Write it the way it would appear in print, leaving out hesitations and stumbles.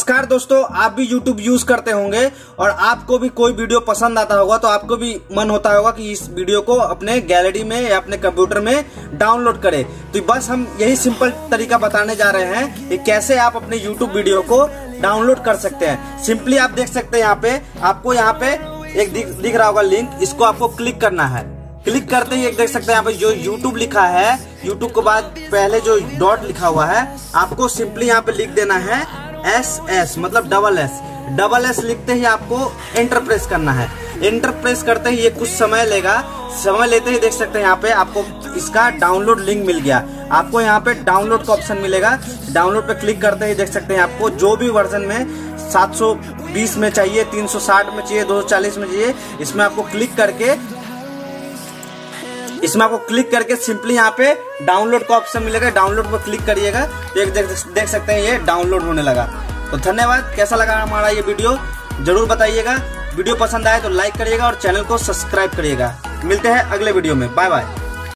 नमस्कार दोस्तों, आप भी YouTube यूज करते होंगे और आपको भी कोई वीडियो पसंद आता होगा तो आपको भी मन होता होगा कि इस वीडियो को अपने गैलरी में या अपने कंप्यूटर में डाउनलोड करें। तो बस हम यही सिंपल तरीका बताने जा रहे हैं कि कैसे आप अपने YouTube वीडियो को डाउनलोड कर सकते हैं। सिंपली आप देख सकते हैं यहाँ पे आपको यहाँ पे एक दिख रहा होगा लिंक, इसको आपको क्लिक करना है। क्लिक करते ही एक देख सकते हैं यहाँ पे जो YouTube लिखा है, YouTube के बाद पहले जो डॉट लिखा हुआ है आपको सिंपली यहाँ पे लिख देना है SS मतलब डबल एस लिखते ही आपको एंटर प्रेस करना है। एंटर प्रेस करते ही ये कुछ समय लेगा। समय लेते ही देख सकते हैं यहाँ पे आपको इसका डाउनलोड लिंक मिल गया। आपको यहाँ पे डाउनलोड का ऑप्शन मिलेगा। डाउनलोड पे क्लिक करते ही देख सकते हैं आपको जो भी वर्जन में 720 में चाहिए, 360 में चाहिए, 240 में चाहिए, इसमें आपको क्लिक करके सिंपली यहाँ पे डाउनलोड का ऑप्शन मिलेगा। डाउनलोड पर क्लिक करिएगा तो देख सकते हैं ये डाउनलोड होने लगा। तो धन्यवाद। कैसा लगा हमारा ये वीडियो जरूर बताइएगा। वीडियो पसंद आए तो लाइक करिएगा और चैनल को सब्सक्राइब करिएगा। मिलते हैं अगले वीडियो में। Bye bye.